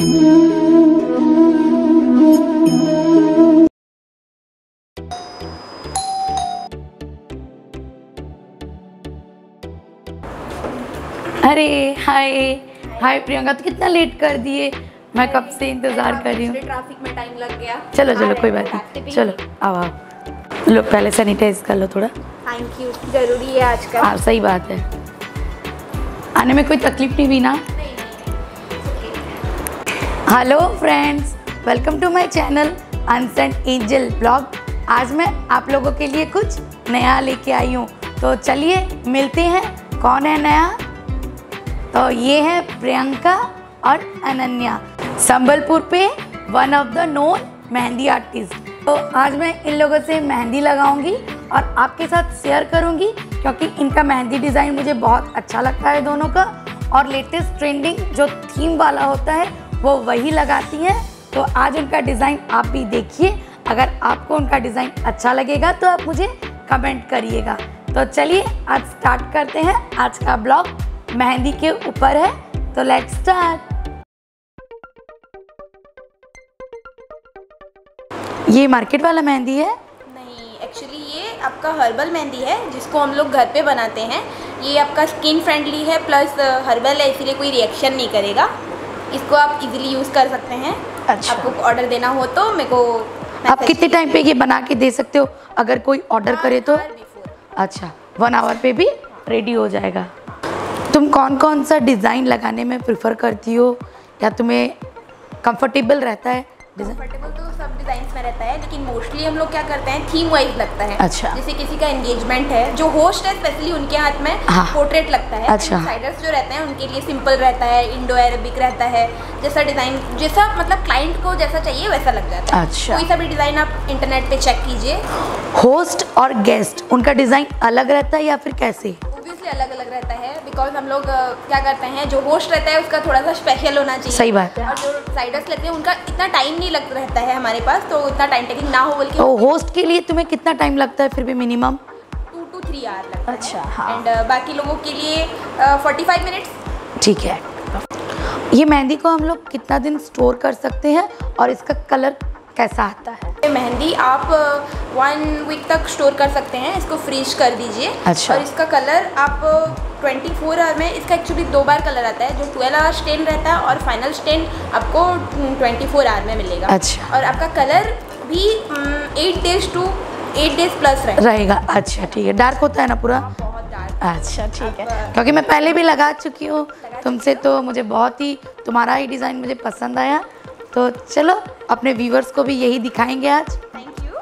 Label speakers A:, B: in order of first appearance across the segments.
A: अरे हाय हाय प्रियंका, तो कितना लेट कर दिए। मैं कब से इंतजार कर रही हूँ।
B: ट्रैफिक में टाइम लग गया।
A: चलो चलो कोई बात नहीं, चलो आओ आओ। लो पहले सैनिटाइज कर लो थोड़ा।
B: थैंक यू, जरूरी है आजकल।
A: हाँ सही बात है, आने में कोई तकलीफ नहीं हुई ना। Hello friends, welcome to my channel unsent angel blog. आज मैं आप लोगों के लिए कुछ नया लेके आई हूँ, तो चलिए मिलते हैं कौन है नया। तो ये है प्रियंका और अनन्या, संबलपुर पे one of the known mehndi artist. तो आज मैं इन लोगों से मेहंदी लगाऊंगी और आपके साथ शेयर करूंगी, क्योंकि इनका मेहंदी डिज़ाइन मुझे बहुत अच्छा लगता है दोनों का। और लेटेस्ट ट्रेंडिंग जो थीम वाला होता है वो वही लगाती हैं। तो आज उनका डिज़ाइन आप भी देखिए, अगर आपको उनका डिज़ाइन अच्छा लगेगा तो आप मुझे कमेंट करिएगा। तो चलिए आज स्टार्ट करते हैं। आज का ब्लॉग मेहंदी के ऊपर है, तो लेट्स स्टार्ट। ये मार्केट वाला मेहंदी है?
B: नहीं, एक्चुअली ये आपका हर्बल मेहंदी है जिसको हम लोग घर पे बनाते हैं। ये आपका स्किन फ्रेंडली है, प्लस हर्बल है, इसीलिए कोई रिएक्शन नहीं करेगा। इसको आप इजीली यूज़ कर सकते हैं।
A: अच्छा।
B: आपको ऑर्डर देना हो तो मेरे को
A: आप कितने टाइम पे ये बना के दे सकते हो अगर कोई ऑर्डर करे तो? अच्छा, 1 आवर पे भी रेडी हो जाएगा। तुम कौन कौन सा डिज़ाइन लगाने में प्रेफर करती हो, या तुम्हें कंफर्टेबल रहता है डिज़ाइन?
B: कंफर्टेबल तो सब डिज़ाइंस में रहता है, लेकिन मोस्टली हम लोग क्या करते हैं, थीम वाइज लगता है।
A: अच्छा।
B: जैसे किसी का एंगेजमेंट है, जो होस्ट है स्पेशली उनके हाथ में
A: हाँ।
B: पोर्ट्रेट लगता है।
A: अच्छा।
B: साइडर्स जो रहते हैं उनके लिए सिंपल रहता है, इंडो अरेबिक रहता है। जैसा डिज़ाइन, जैसा मतलब क्लाइंट को जैसा चाहिए वैसा लग जाता है।
A: अच्छा।
B: कोई सा भी डिज़ाइन आप इंटरनेट पे चेक कीजिए।
A: होस्ट और गेस्ट उनका डिज़ाइन अलग रहता है या फिर कैसे?
B: ऑब्वियसली अलग अलग रहता है, बिकॉज हम लोग क्या करते हैं, जो होस्ट रहता है उसका थोड़ा सा स्पेशल होना चाहिए।
A: सही बात है।
B: और जो साइडर्स लेते हैं उनका इतना टाइम नहीं लग रहता है हमारे पास, तो इतना टाइम टेकिंग ना हो बल्कि।
A: तो होस्ट के लिए तुम्हें कितना टाइम लगता है फिर भी मिनिमम?
B: 2 to 3 आवर लगता है।
A: अच्छा, हाँ।
B: एंड बाकी लोगों के लिए 45 मिनट्स।
A: ठीक है। ये मेहंदी को हम लोग कितना दिन स्टोर कर सकते हैं और इसका कलर कैसा आता है?
B: ये मेहंदी आप 1 वीक तक स्टोर कर सकते हैं, इसको फ्रीज कर दीजिए।
A: अच्छा।
B: और इसका कलर आप 24 आवर में, इसका एक्चुअली 2 बार कलर आता है, जो 12 आवर स्टेन रहता है और फाइनल स्टेन आपको 24 आवर में मिलेगा।
A: अच्छा।
B: और आपका कलर भी 8 डेज to 8 डेज प्लस
A: रहेगा। अच्छा ठीक है। डार्क होता है ना पूरा?
B: बहुत डार्क।
A: अच्छा ठीक है, क्योंकि मैं पहले भी लगा चुकी हूँ तुमसे, तो मुझे बहुत ही तुम्हारा ही डिज़ाइन मुझे पसंद आया। तो चलो अपने व्यूवर्स को भी यही दिखाएंगे आज।
B: Thank you.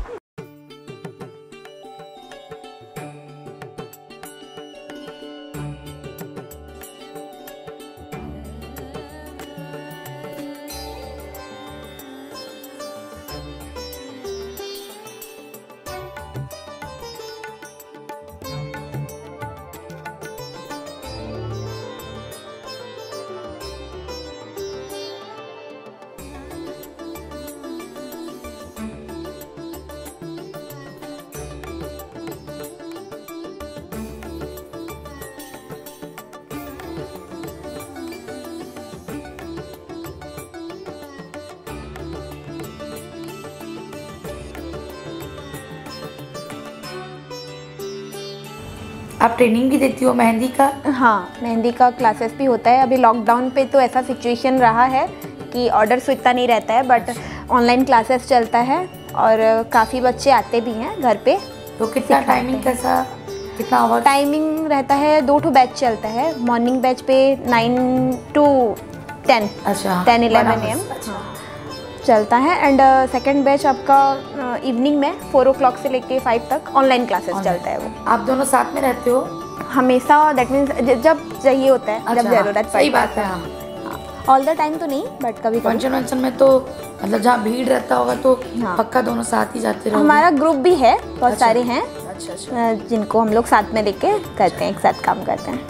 A: आप ट्रेनिंग भी देती हो मेहंदी का?
B: हाँ, मेहंदी का क्लासेस भी होता है। अभी लॉकडाउन पे तो ऐसा सिचुएशन रहा है कि ऑर्डर तो इतना नहीं रहता है, बट ऑनलाइन क्लासेस चलता है और काफ़ी बच्चे आते भी हैं घर पे।
A: तो कितना टाइमिंग कैसा, कितना आवर?
B: टाइमिंग रहता है 2 ठो बैच चलता है। मॉर्निंग बैच पे 9 to 10।
A: अच्छा,
B: 10-11 AM चलता है। एंड सेकंड बैच आपका इवनिंग में 4 o'clock से लेके 5 तक ऑनलाइन क्लासेस चलता है। वो
A: आप दोनों साथ में रहते हो?
B: हमेशा, दैट मीन्स जब चाहिए होता है।
A: अच्छा,
B: जब ज़रूरत पड़ती है।
A: सही बात है।
B: ऑल द टाइम तो नहीं, बट कभी कभी।
A: फंक्शन वंक्शन में तो मतलब जहाँ भीड़ रहता होगा तो
B: हाँ।
A: पक्का दोनों साथ ही जाते रहोगे?
B: हमारा ग्रुप भी है, बहुत
A: अच्छा।
B: सारे हैं।
A: अच्छा।
B: जिनको हम लोग साथ में लेके करते हैं, एक साथ काम करते हैं।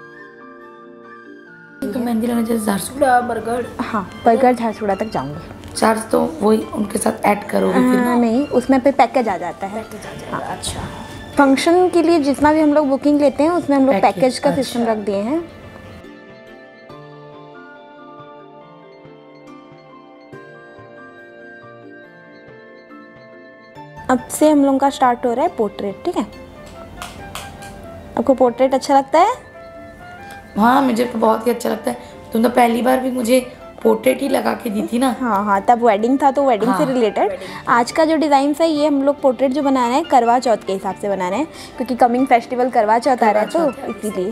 A: तो मेहंदी लगाने जैसे झारसुगुड़ा, बरगढ़?
B: हाँ, बरगढ़ झारसुगड़ा तक जाऊंगी।
A: चार्ज तो वही उनके साथ ऐड करोगे फिर ना?
C: नहीं, उसमें पे पैकेज आ जाता है।
B: हाँ। अच्छा,
C: फंक्शन के लिए जितना भी हम लोग बुकिंग लेते हैं उसमें हम लोग पैकेज का सिस्टम
A: अच्छा।
C: रख दिए हैं। अब से हम लोगों का स्टार्ट हो रहा है पोर्ट्रेट, ठीक है? आपको पोर्ट्रेट अच्छा लगता है?
A: हाँ, मुझे तो बहुत ही अच्छा लगता है। तुम तो पहली बार भी मुझे पोर्ट्रेट ही लगा के दी थी ना।
C: हाँ हाँ, तब वेडिंग था तो वेडिंग से रिलेटेड। आज का जो डिज़ाइन है ये हम लोग पोर्ट्रेट जो बना रहे हैं करवा चौथ के हिसाब से बना रहे हैं, क्योंकि कमिंग फेस्टिवल करवा चौथ आ रहा है तो इसीलिए।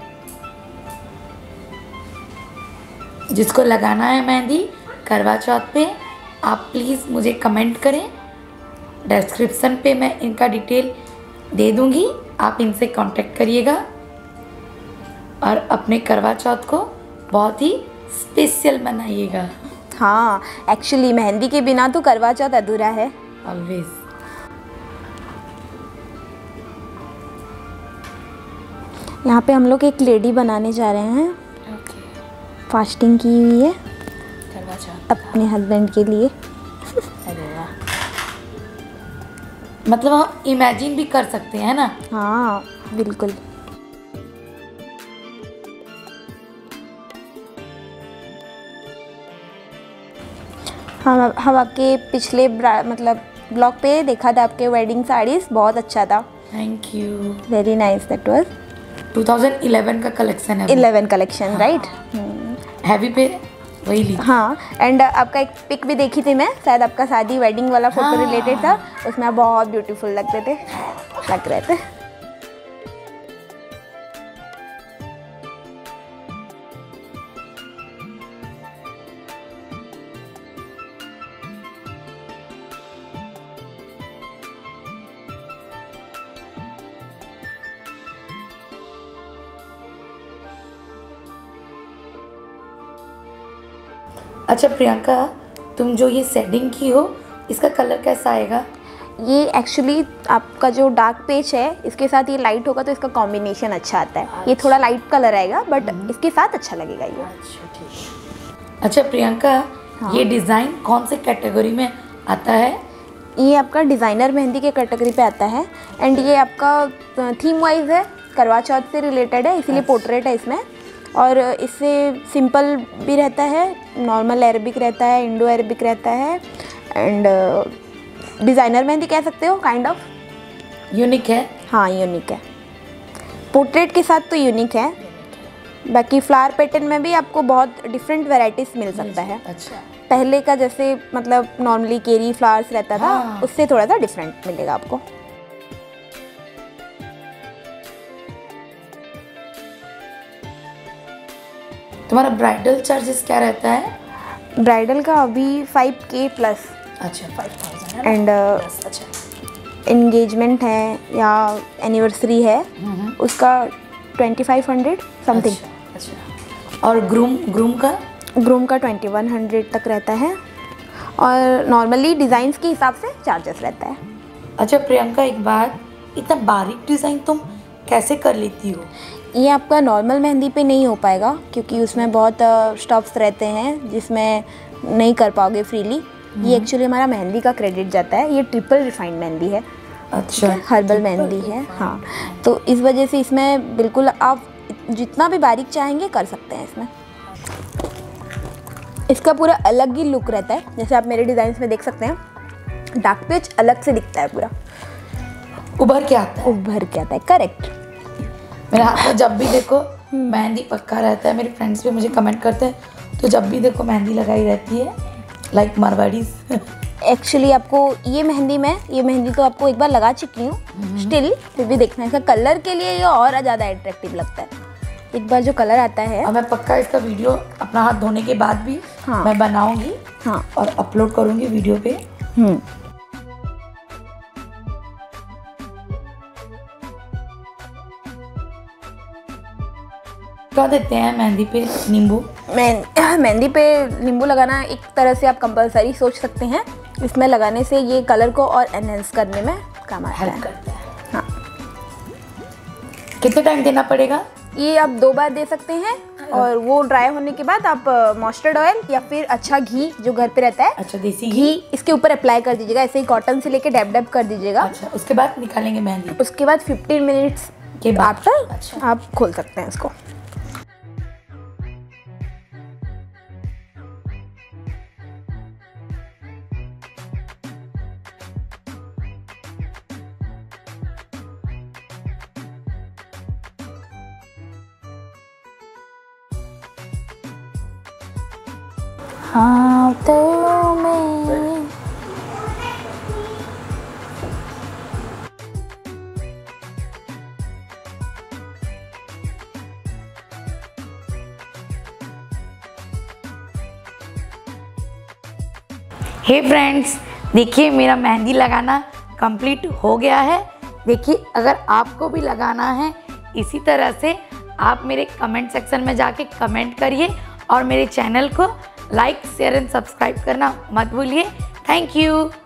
A: जिसको लगाना है मेहंदी करवा चौथ पे, आप प्लीज़ मुझे कमेंट करें। डिस्क्रिप्शन पे मैं इनका डिटेल दे दूँगी, आप इनसे कांटेक्ट करिएगा और अपने करवा चौथ को बहुत ही स्पेशल बनाइएगा।
C: हाँ, एक्चुअली मेहंदी के बिना तो करवा चौथ अधूरा है।
A: ऑलवेज।
C: यहाँ पे हम लोग एक लेडी बनाने जा रहे हैं।
B: ओके।
C: फास्टिंग की हुई है
B: करवा चौथ
C: अपने हस्बैंड के लिए।
B: अरे वाह।
A: मतलब हम इमेजिन भी कर सकते हैं ना।
C: हाँ बिल्कुल। हम आपके पिछले मतलब ब्लॉग पे देखा था आपके वेडिंग साड़ीज, बहुत अच्छा था।
A: Thank you.
C: Very nice, that was
A: 2011 का कलेक्शन है।
C: 11 कलेक्शन, राइट?
A: हैवी पे वही ली।
C: हाँ, एंड आपका एक पिक भी देखी थी मैं, शायद आपका शादी वेडिंग वाला फोटो रिलेटेड था, उसमें आप बहुत ब्यूटीफुल लग रहे थे।
A: अच्छा प्रियंका, तुम जो ये शेडिंग की हो इसका कलर कैसा आएगा?
C: ये एक्चुअली आपका जो डार्क पेज है इसके साथ ये लाइट होगा तो इसका कॉम्बिनेशन अच्छा आता है। ये थोड़ा लाइट कलर आएगा बट इसके साथ अच्छा लगेगा ये।
B: अच्छा, ठीक।
A: अच्छा प्रियंका, ये डिज़ाइन कौन से कैटेगरी में आता है?
C: ये आपका डिज़ाइनर मेहंदी के कैटेगरी पे आता है एंड ये आपका थीम वाइज है, करवा चौथ से रिलेटेड है, इसीलिए पोर्ट्रेट है इसमें। और इससे सिंपल भी रहता है, नॉर्मल अरेबिक रहता है, इंडो अरेबिक रहता है एंड डिज़ाइनर मेहंदी कह सकते हो, काइंड ऑफ
A: यूनिक है।
C: हाँ, यूनिक है। पोर्ट्रेट के साथ तो यूनिक है, बाकी फ्लावर पैटर्न में भी आपको बहुत डिफरेंट वैरायटीज मिल सकता है।
A: अच्छा।
C: पहले का जैसे मतलब नॉर्मली केरी फ्लावर्स रहता था, उससे थोड़ा सा डिफरेंट मिलेगा आपको।
A: तुम्हारा ब्राइडल चार्जेस क्या रहता है?
C: ब्राइडल का अभी 5K प्लस।
A: अच्छा, 5000
C: एंड
B: अच्छा।
C: एंगेजमेंट है या एनिवर्सरी है उसका 2500 समथिंग।
A: अच्छा। और ग्रूम का?
C: ग्रूम का 2100 तक रहता है और नॉर्मली डिज़ाइंस के हिसाब से चार्जेस रहता है।
A: अच्छा प्रियंका, एक बात, इतना बारीक डिज़ाइन तुम कैसे कर लेती हो?
C: ये आपका नॉर्मल मेहंदी पे नहीं हो पाएगा क्योंकि उसमें बहुत स्टफ्स रहते हैं जिसमें नहीं कर पाओगे फ्रीली। ये एक्चुअली हमारा मेहंदी का क्रेडिट जाता है, ये ट्रिपल रिफाइंड मेहंदी है।
A: अच्छा।
C: हर्बल मेहंदी है। हाँ, तो इस वजह से इसमें बिल्कुल आप जितना भी बारीक चाहेंगे कर सकते हैं इसमें। इसका पूरा अलग ही लुक रहता है, जैसे आप मेरे डिज़ाइंस में देख सकते हैं, डार्क पेज अलग से दिखता है, पूरा
A: उभर के आता है।
C: उभर के आता है, करेक्ट।
A: मेरे हाथ में जब भी देखो मेहंदी पक्का रहता है। मेरे फ्रेंड्स भी मुझे कमेंट करते हैं तो जब भी देखो मेहंदी लगाई रहती है, लाइक मारवाड़ीज।
C: एक्चुअली आपको ये मेहंदी तो आपको एक बार लगा चुकी हूँ, स्टिल फिर भी देखना, इसका कलर के लिए ये और ज़्यादा अट्रैक्टिव लगता है। एक बार जो कलर आता है,
A: और मैं पक्का इसका वीडियो अपना हाथ धोने के बाद भी मैं बनाऊंगी और अपलोड करूंगी वीडियो पे। क्या देते हैं मेहंदी पे? नींबू।
C: मेहंदी पे नींबू लगाना एक तरह से आप कंपलसरी सोच सकते हैं। इसमें लगाने से ये कलर को और एनहेंस करने में काम आता है। हाँ।
A: कितने टाइम देना पड़ेगा?
C: ये आप 2 बार दे सकते हैं और वो ड्राई होने के बाद आप मस्टर्ड ऑयल या फिर अच्छा घी जो घर पे रहता है,
A: अच्छा देसी
C: घी इसके ऊपर अप्लाई कर दीजिएगा। ऐसे ही कॉटन से लेके डैब डैब कर दीजिएगा।
A: अच्छा, उसके बाद निकालेंगे मेहंदी।
C: उसके बाद 15 मिनट्स के बाद तक
A: अच्छा।
C: आप खोल सकते हैं इसको।
A: हाँ तो मैं हे फ्रेंड्स, देखिए मेरा मेहंदी लगाना कंप्लीट हो गया है। देखिए अगर आपको भी लगाना है इसी तरह से, आप मेरे कमेंट सेक्शन में जाके कमेंट करिए और मेरे चैनल को लाइक शेयर एंड सब्सक्राइब करना मत भूलिए। Thank you.